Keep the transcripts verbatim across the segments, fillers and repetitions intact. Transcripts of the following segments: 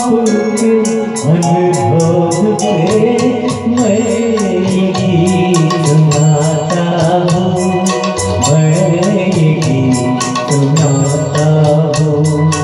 आपके अनुरोध पे मैं ये गीत सुनाता हूँ, मैं ये गीत सुनाता हूँ।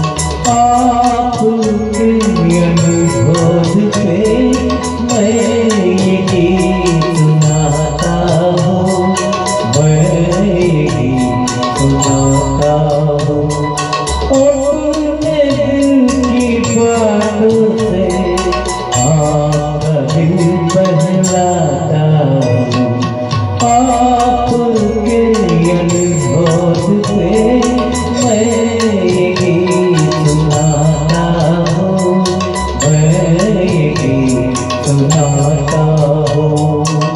आपके अनुरोध पे मैं ये गीत सुनाता हूँ, मैं ये गीत सुनाता हूँ। अपने दिल की बातों से आपका दिल बहलाता हूँ। आपके अनुरोध पे मैं ये गीत सुनाता हूँ, मैं ये गीत सुनाता हूँ।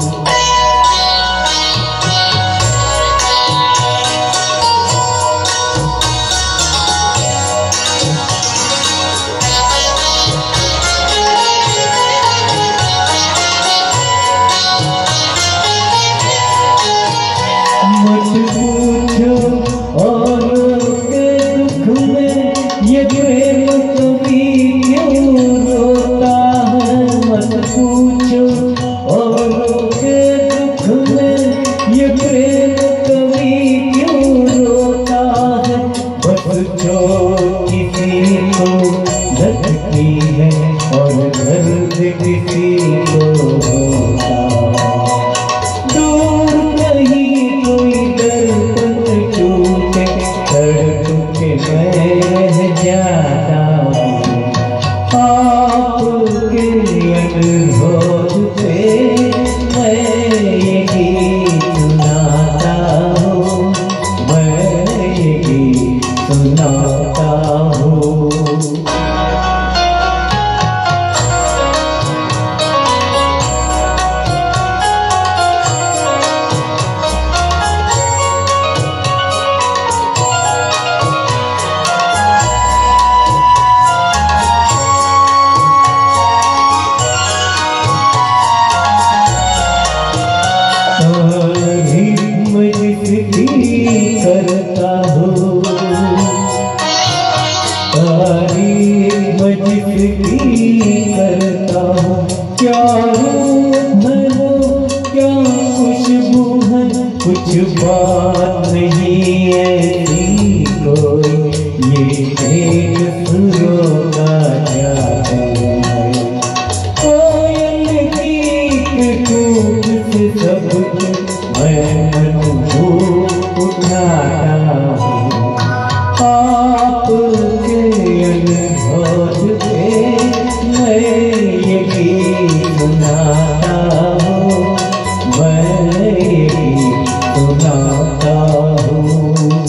मत पूछो औरों के दुख में ये प्रेम कभी क्यों रोता है। मत पूछो औरों के दुख में ये प्रेम कभी क्यों रोता है। बस जो किसी को लगती है और दर्द किसी को होता है। दूर कहीं कोई दर्पण टूटे तड़प के मैं रह जाता हूँ। आपके अनुरोध पे मैं ये गीत सुनाता हूँ, मैं ये गीत सुनाता हूँ। करता हूँ तारीफ जिसकी करता हूँ। क्या रूप है वो, क्या खुशबू है, कुछ बात नहीं ऐसी कोई। ये एक सुरों का जादू है। कोयल की कूक से सब मैं उठाता हूँ। आपके अनुरोध पे मैं ये गीत सुनाता हूँ, मैं ये गीत सुनाता हूँ।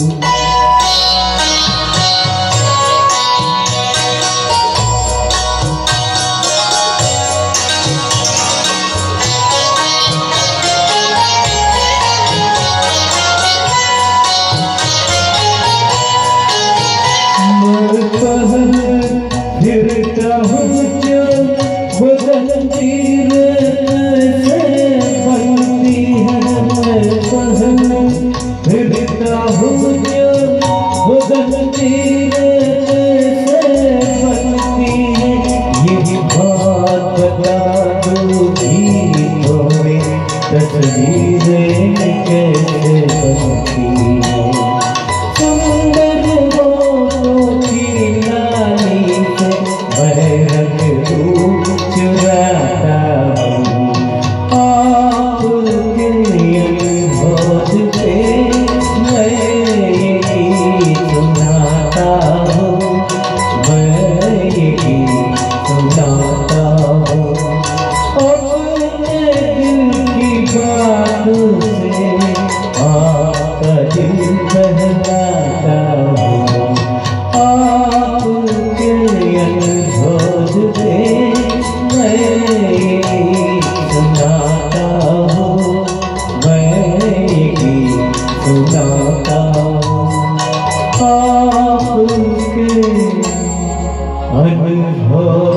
फिरता हूँ जो बदलती से बनती है। मैं पहले फिरता हूँ जो बदलती से बनती है। यही बात बता दो गीतों में तस्वीरें कैसे बनती है। सुंदर होठों की लाली से मैं रंग रूप चुराता हूँ। आपके अनुरोध पे मैं ये गीत सुनाता हूँ, मैं ये गीत सुनाता हूँ। अपने दिल की बातों से आपका दिल बहलाता हूँ। आपके अनुरोध पे मैं ये गीत सुनाता हूँ, मैं ये गीत सुनाता हूँ। आपके अनुरोध